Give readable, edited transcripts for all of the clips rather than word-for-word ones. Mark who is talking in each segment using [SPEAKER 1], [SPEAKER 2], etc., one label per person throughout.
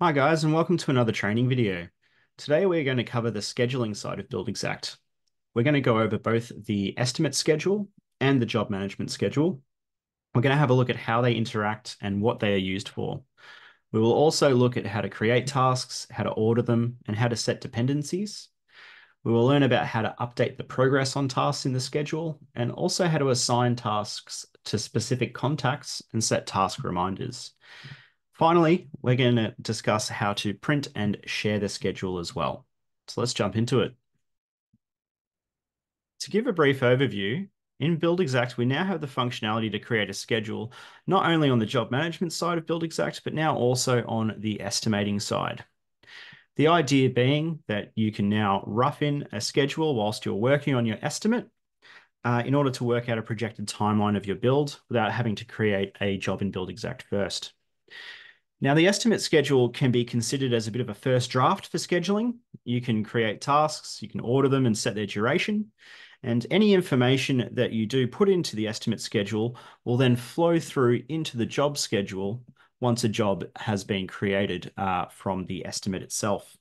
[SPEAKER 1] Hi guys, and welcome to another training video. Today we're going to cover the scheduling side of Buildxact. We're going to go over both the estimate schedule and the job management schedule. We're going to have a look at how they interact and what they are used for. We will also look at how to create tasks, how to order them, and how to set dependencies. We will learn about how to update the progress on tasks in the schedule, and also how to assign tasks to specific contacts and set task reminders. Finally, we're going to discuss how to print and share the schedule as well. So let's jump into it. To give a brief overview, in Buildxact, we now have the functionality to create a schedule, not only on the job management side of Buildxact, but now also on the estimating side. The idea being that you can now rough in a schedule whilst you're working on your estimate in order to work out a projected timeline of your build without having to create a job in Buildxact first. Now, the estimate schedule can be considered as a bit of a first draft for scheduling. You can create tasks, you can order them and set their duration. And any information that you do put into the estimate schedule will then flow through into the job schedule once a job has been created from the estimate itself.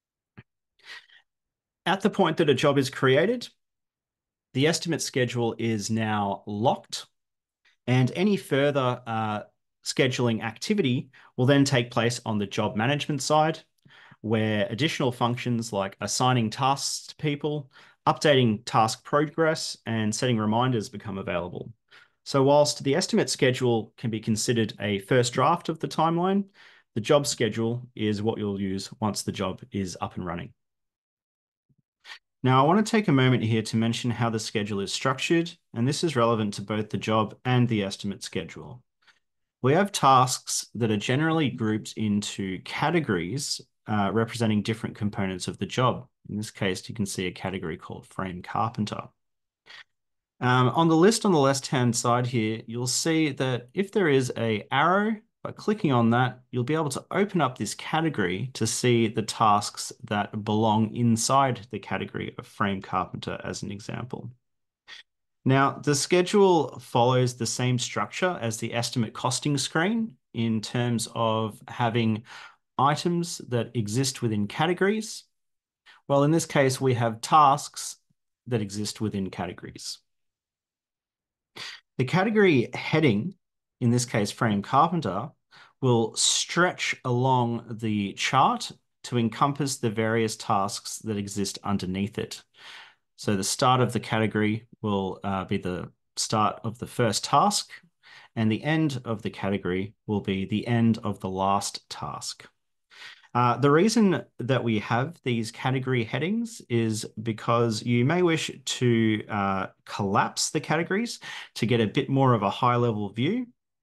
[SPEAKER 1] At the point that a job is created, the estimate schedule is now locked, and any further scheduling activity will then take place on the job management side, where additional functions like assigning tasks to people, updating task progress, and setting reminders become available. So whilst the estimate schedule can be considered a first draft of the timeline, the job schedule is what you'll use once the job is up and running. Now, I want to take a moment here to mention how the schedule is structured, and this is relevant to both the job and the estimate schedule. We have tasks that are generally grouped into categories representing different components of the job. In this case, you can see a category called frame carpenter. On the list on the left-hand side here, you'll see that if there is an arrow, by clicking on that, you'll be able to open up this category to see the tasks that belong inside the category of frame carpenter as an example. Now, the schedule follows the same structure as the estimate costing screen in terms of having items that exist within categories. Well, in this case, we have tasks that exist within categories. The category heading, in this case, frame carpenter, will stretch along the chart to encompass the various tasks that exist underneath it. So the start of the category will be the start of the first task, and the end of the category will be the end of the last task. The reason that we have these category headings is because you may wish to collapse the categories to get a bit more of a high-level view.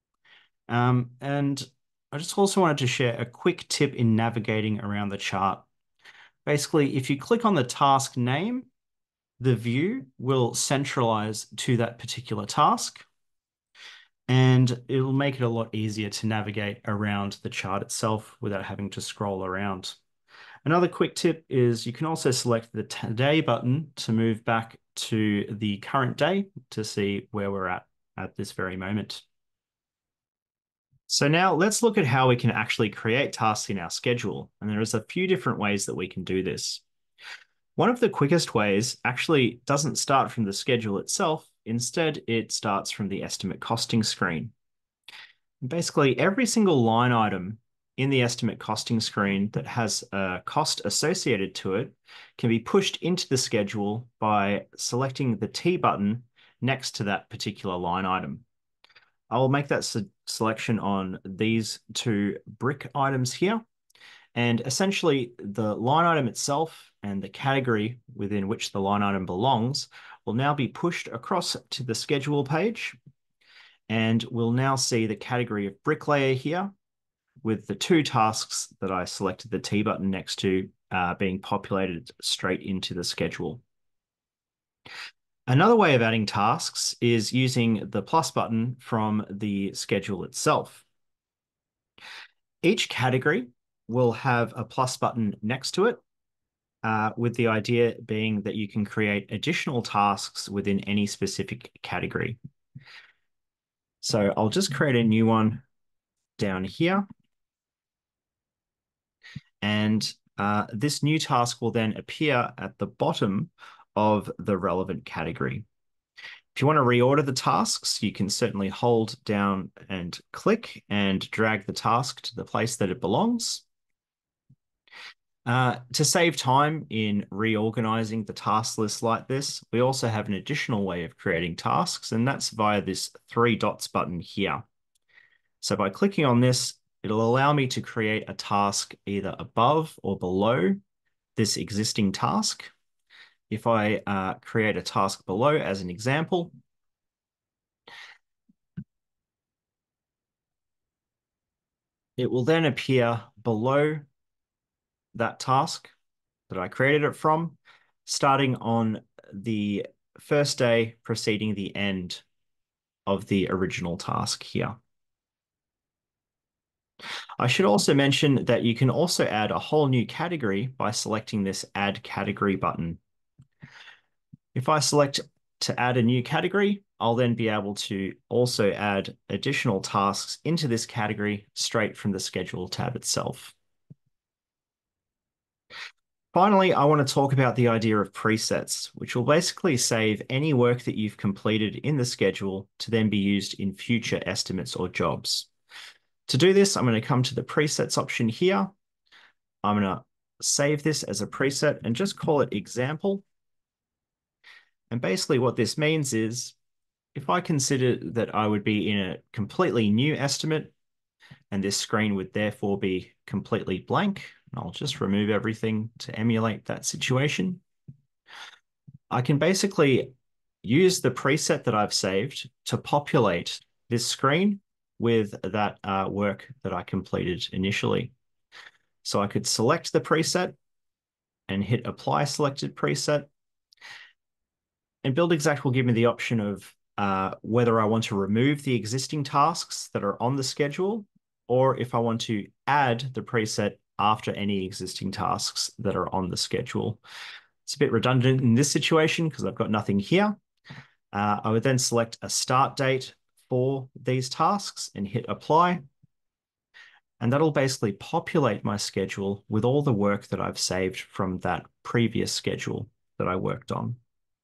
[SPEAKER 1] And I just also wanted to share a quick tip in navigating around the chart. Basically, if you click on the task name, the view will centralize to that particular task, and it'll make it a lot easier to navigate around the chart itself without having to scroll around. Another quick tip is you can also select the Today button to move back to the current day to see where we're at this very moment. So now let's look at how we can actually create tasks in our schedule. And there is a few different ways that we can do this. One of the quickest ways actually doesn't start from the schedule itself. Instead, it starts from the estimate costing screen. Basically, every single line item in the estimate costing screen that has a cost associated to it can be pushed into the schedule by selecting the T button next to that particular line item. I will make that selection on these two brick items here. And essentially, the line item itself and the category within which the line item belongs will now be pushed across to the schedule page. And we'll now see the category of bricklayer here with the two tasks that I selected the T button next to being populated straight into the schedule. Another way of adding tasks is using the plus button from the schedule itself. Each category will have a plus button next to it, with the idea being that you can create additional tasks within any specific category. So I'll just create a new one down here. And this new task will then appear at the bottom of the relevant category. If you want to reorder the tasks, you can certainly hold down and click and drag the task to the place that it belongs. To save time in reorganizing the task list like this, we also have an additional way of creating tasks, and that's via this three dots button here. So by clicking on this, it'll allow me to create a task either above or below this existing task. If I create a task below as an example, it will then appear below that task that I created it from, starting on the first day preceding the end of the original task here. I should also mention that you can also add a whole new category by selecting this Add Category button. If I select to add a new category, I'll then be able to also add additional tasks into this category straight from the Schedule tab itself. Finally, I want to talk about the idea of presets, which will basically save any work that you've completed in the schedule to then be used in future estimates or jobs. To do this, I'm going to come to the presets option here. I'm going to save this as a preset and just call it example. And basically what this means is if I consider that I would be in a completely new estimate and this screen would therefore be completely blank, I'll just remove everything to emulate that situation. I can basically use the preset that I've saved to populate this screen with that work that I completed initially. So I could select the preset and hit Apply Selected Preset. And Buildxact will give me the option of whether I want to remove the existing tasks that are on the schedule, or if I want to add the preset after any existing tasks that are on the schedule. It's a bit redundant in this situation because I've got nothing here. I would then select a start date for these tasks and hit Apply. And that'll basically populate my schedule with all the work that I've saved from that previous schedule that I worked on.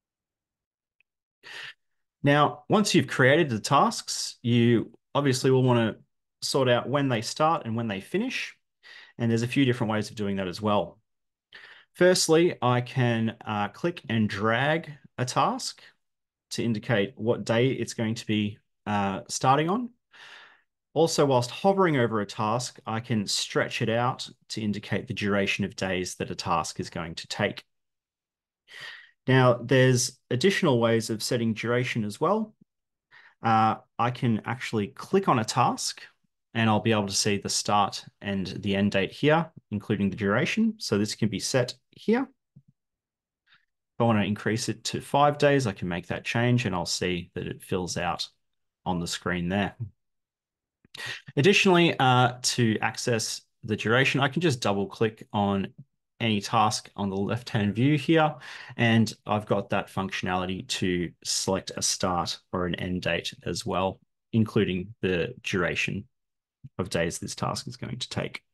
[SPEAKER 1] Now, once you've created the tasks, you obviously will want to sort out when they start and when they finish. And there's a few different ways of doing that as well. Firstly, I can click and drag a task to indicate what day it's going to be starting on. Also, whilst hovering over a task, I can stretch it out to indicate the duration of days that a task is going to take. Now, there's additional ways of setting duration as well. I can actually click on a task and I'll be able to see the start and the end date here, including the duration. So this can be set here. If I want to increase it to 5 days, I can make that change and I'll see that it fills out on the screen there. Additionally, to access the duration, I can just double click on any task on the left-hand view here, and I've got that functionality to select a start or an end date as well, including the duration of days this task is going to take.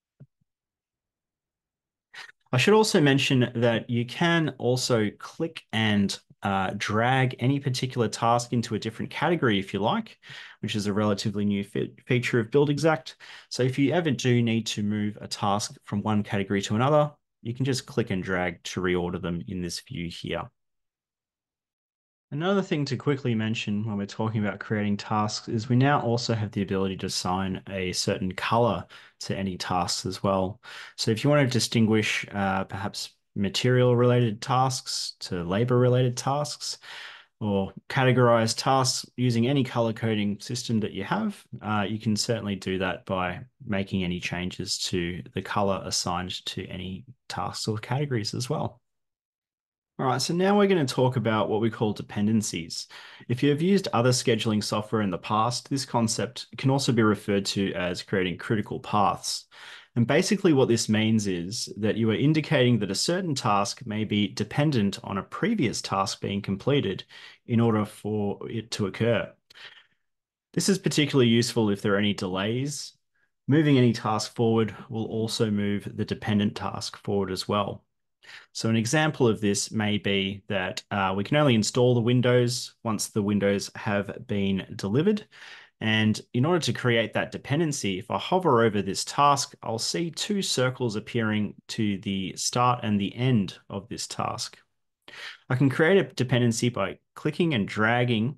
[SPEAKER 1] I should also mention that you can also click and drag any particular task into a different category if you like, which is a relatively new feature of Buildxact. So if you ever do need to move a task from one category to another, you can just click and drag to reorder them in this view here. Another thing to quickly mention when we're talking about creating tasks is we now also have the ability to assign a certain color to any tasks as well. So if you want to distinguish perhaps material-related tasks to labor-related tasks, or categorize tasks using any color coding system that you have, you can certainly do that by making any changes to the color assigned to any tasks or categories as well. All right, so now we're going to talk about what we call dependencies. If you have used other scheduling software in the past, this concept can also be referred to as creating critical paths. And basically what this means is that you are indicating that a certain task may be dependent on a previous task being completed in order for it to occur. This is particularly useful if there are any delays Moving any task forward will also move the dependent task forward as well. So an example of this may be that we can only install the windows once the windows have been delivered. And in order to create that dependency, if I hover over this task, I'll see two circles appearing to the start and the end of this task. I can create a dependency by clicking and dragging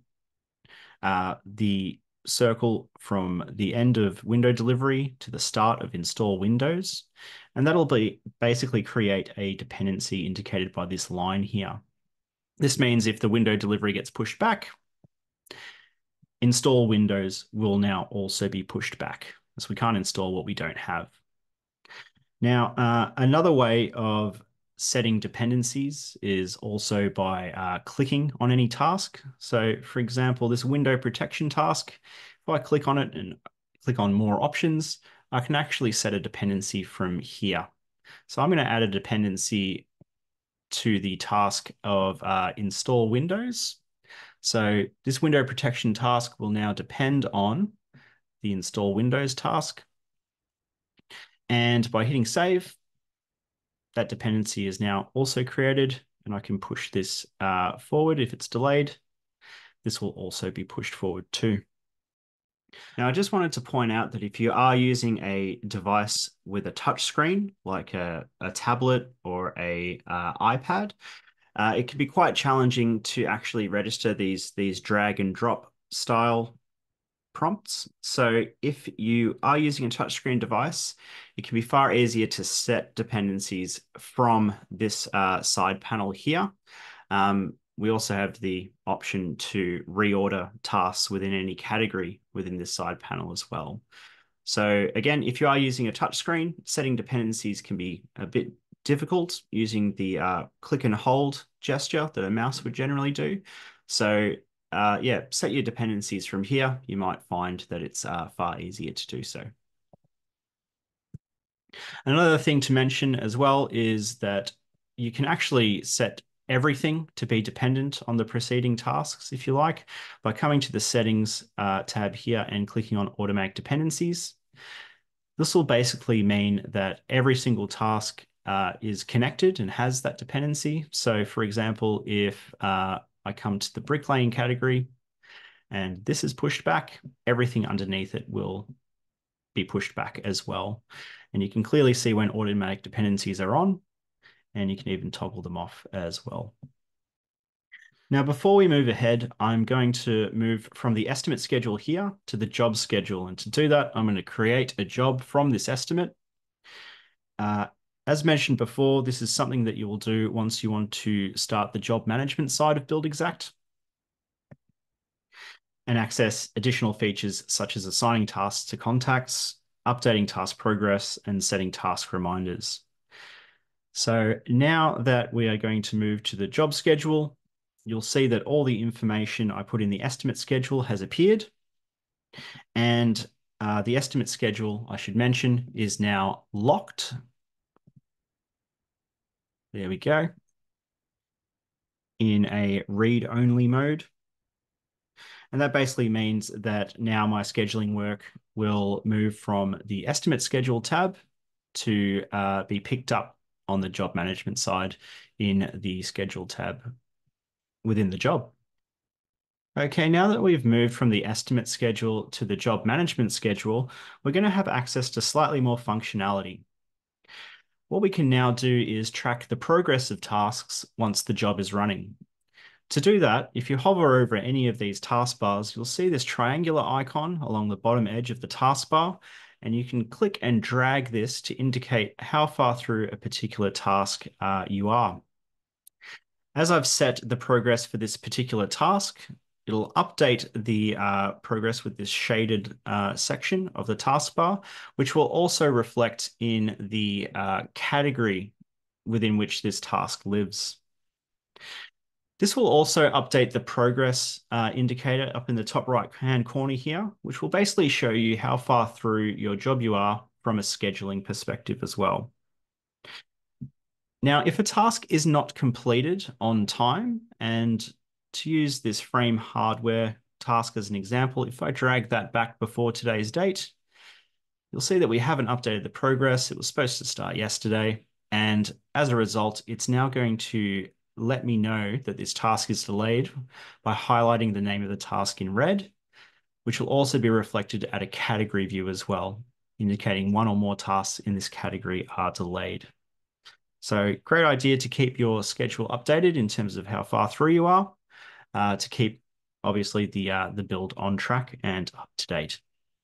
[SPEAKER 1] the circle from the end of window delivery to the start of install windows. And that'll be basically create a dependency indicated by this line here. This means if the window delivery gets pushed back, install windows will now also be pushed back, as we can't install what we don't have. Now, another way of setting dependencies is also by clicking on any task. So for example, this window protection task, if I click on it and click on more options, I can actually set a dependency from here. So I'm going to add a dependency to the task of install Windows. So this window protection task will now depend on the install Windows task. And by hitting save, that dependency is now also created, and I can push this forward if it's delayed. This will also be pushed forward too. Now, I just wanted to point out that if you are using a device with a touch screen, like a tablet or a iPad, it can be quite challenging to actually register these drag and drop style prompts. So if you are using a touchscreen device, it can be far easier to set dependencies from this side panel here. We also have the option to reorder tasks within any category within this side panel as well. So again, if you are using a touchscreen, setting dependencies can be a bit difficult using the click and hold gesture that a mouse would generally do. So yeah, set your dependencies from here. You might find that it's far easier to do so. Another thing to mention as well is that you can actually set everything to be dependent on the preceding tasks, if you like, by coming to the settings tab here and clicking on automatic dependencies. This will basically mean that every single task is connected and has that dependency. So for example, if I come to the bricklaying category and this is pushed back, everything underneath it will be pushed back as well. And you can clearly see when automatic dependencies are on, and you can even toggle them off as well. Now, before we move ahead, I'm going to move from the estimate schedule here to the job schedule. And to do that, I'm going to create a job from this estimate. As mentioned before, this is something that you will do once you want to start the job management side of Buildxact and access additional features such as assigning tasks to contacts, updating task progress, and setting task reminders. So now that we are going to move to the job schedule, you'll see that all the information I put in the estimate schedule has appeared. And the estimate schedule, I should mention, is now locked. There we go. In a read-only mode. And that basically means that now my scheduling work will move from the estimate schedule tab to be picked up on the job management side in the schedule tab within the job. Okay, now that we've moved from the estimate schedule to the job management schedule, we're going to have access to slightly more functionality. What we can now do is track the progress of tasks once the job is running. To do that, if you hover over any of these taskbars, you'll see this triangular icon along the bottom edge of the taskbar, and you can click and drag this to indicate how far through a particular task you are. As I've set the progress for this particular task, it'll update the progress with this shaded section of the taskbar, which will also reflect in the category within which this task lives. This will also update the progress indicator up in the top right-hand corner here, which will basically show you how far through your job you are from a scheduling perspective as well. Now, if a task is not completed on time, and to use this frame hardware task as an example, if I drag that back before today's date, You'll see that we haven't updated the progress. It was supposed to start yesterday. And as a result, it's now going to let me know that this task is delayed by highlighting the name of the task in red, which will also be reflected at a category view as well, indicating one or more tasks in this category are delayed. So great idea to keep your schedule updated in terms of how far through you are, to keep obviously the build on track and up to date.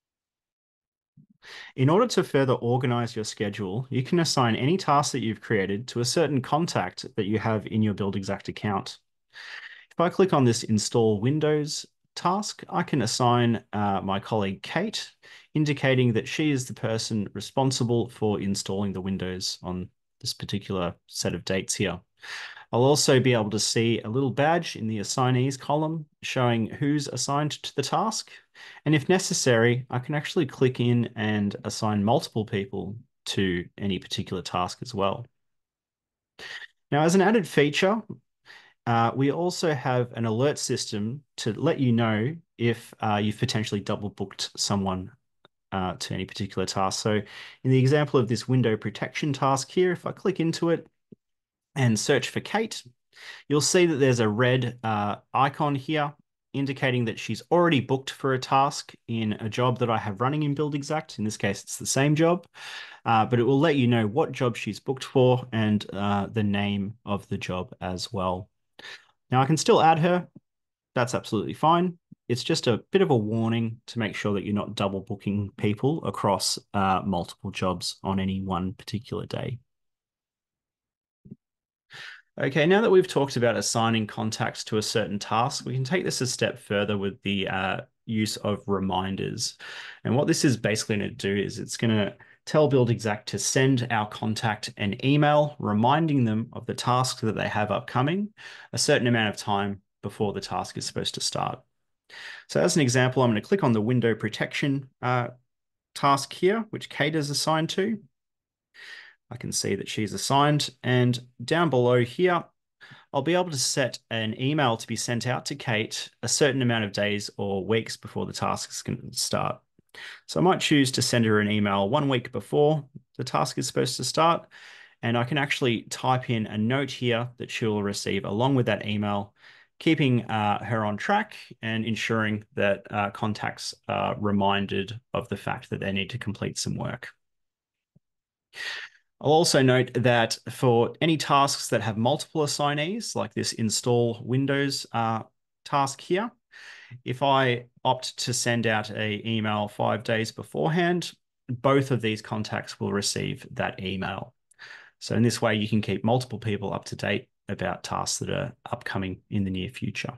[SPEAKER 1] In order to further organize your schedule, you can assign any task that you've created to a certain contact that you have in your Buildxact account. If I click on this Install Windows task, I can assign my colleague Kate, indicating that she is the person responsible for installing the Windows on this particular set of dates here. I'll also be able to see a little badge in the assignees column showing who's assigned to the task. And if necessary, I can actually click in and assign multiple people to any particular task as well. Now, as an added feature, we also have an alert system to let you know if you've potentially double booked someone to any particular task. So in the example of this window protection task here, if I click into it and search for Kate, you'll see that there's a red icon here indicating that she's already booked for a task in a job that I have running in Buildxact. In this case, it's the same job, but it will let you know what job she's booked for and the name of the job as well. Now, I can still add her. That's absolutely fine. It's just a bit of a warning to make sure that you're not double booking people across multiple jobs on any one particular day. Okay, now that we've talked about assigning contacts to a certain task, we can take this a step further with the use of reminders. And what this is basically going to do is it's going to tell Buildxact to send our contact an email reminding them of the task that they have upcoming a certain amount of time before the task is supposed to start. So as an example, I'm going to click on the window protection task here, which Kate is assigned to. I can see that she's assigned, and down below here, I'll be able to set an email to be sent out to Kate a certain amount of days or weeks before the task is going to start. So I might choose to send her an email 1 week before the task is supposed to start, and I can actually type in a note here that she'll receive along with that email, keeping her on track and ensuring that contacts are reminded of the fact that they need to complete some work. I'll also note that for any tasks that have multiple assignees, like this install Windows task here, if I opt to send out an email 5 days beforehand, both of these contacts will receive that email. So in this way, you can keep multiple people up to date about tasks that are upcoming in the near future.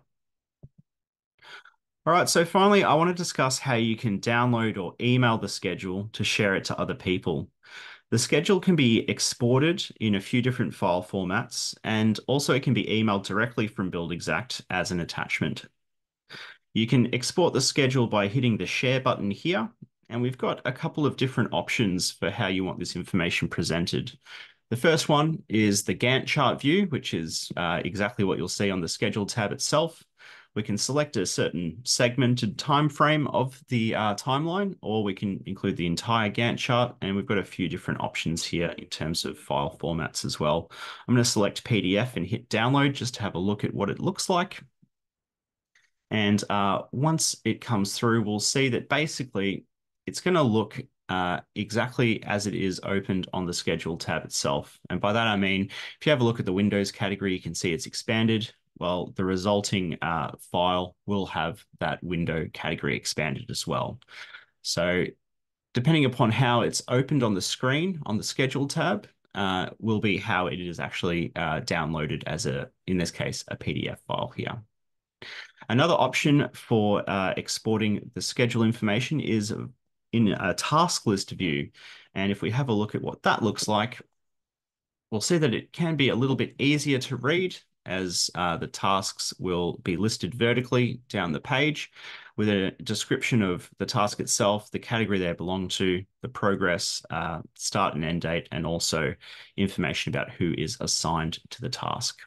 [SPEAKER 1] All right, so finally, I want to discuss how you can download or email the schedule to share it to other people. The schedule can be exported in a few different file formats, and also it can be emailed directly from Buildxact as an attachment. You can export the schedule by hitting the share button here, and we've got a couple of different options for how you want this information presented. The first one is the Gantt chart view, which is exactly what you'll see on the schedule tab itself. We can select a certain segmented time frame of the timeline, or we can include the entire Gantt chart, and we've got a few different options here in terms of file formats as well. I'm going to select PDF and hit download just to have a look at what it looks like. And once it comes through, we'll see that basically it's going to look exactly as it is opened on the schedule tab itself. And by that, I mean, if you have a look at the Windows category, you can see it's expanded. Well, the resulting file will have that window category expanded as well. So depending upon how it's opened on the screen on the schedule tab, will be how it is actually downloaded as in this case, a PDF file here. Another option for exporting the schedule information is in a task list view. And if we have a look at what that looks like, we'll see that it can be a little bit easier to read as the tasks will be listed vertically down the page with a description of the task itself, the category they belong to, the progress, start and end date, and also information about who is assigned to the task.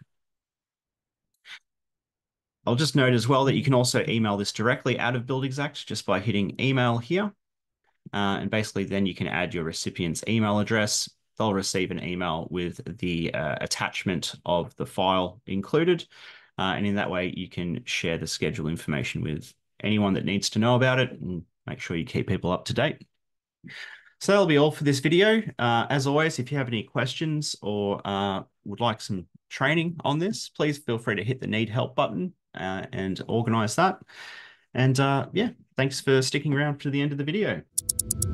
[SPEAKER 1] I'll just note as well that you can also email this directly out of Buildxact just by hitting email here. And basically then you can add your recipient's email address. They'll receive an email with the attachment of the file included. And in that way, you can share the schedule information with anyone that needs to know about it and make sure you keep people up to date. So that'll be all for this video. As always, if you have any questions or would like some training on this, please feel free to hit the need help button and organize that. And yeah, thanks for sticking around to the end of the video.